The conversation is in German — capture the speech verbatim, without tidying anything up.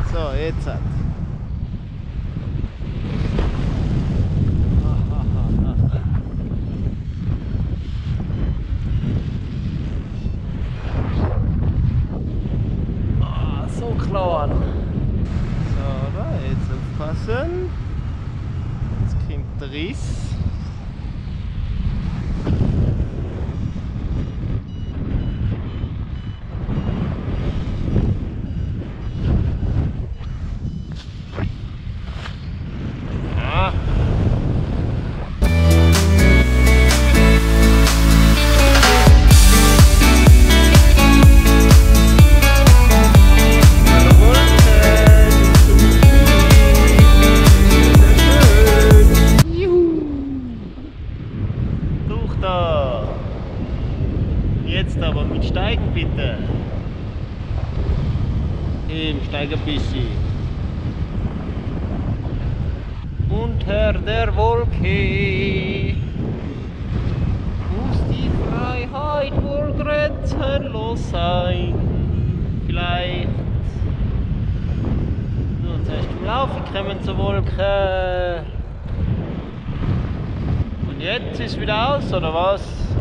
So, jetzt hat. Ah, so klein. So, da, jetzt aufpassen. Jetzt kommt der Riss. Jetzt aber mit Steigen bitte. Im Steig ein bisschen. Unter der Wolke muss die Freiheit wohl grenzenlos sein. Vielleicht. So, zuerst im Laufen kommen zur Wolke. Und jetzt ist es wieder aus, oder was?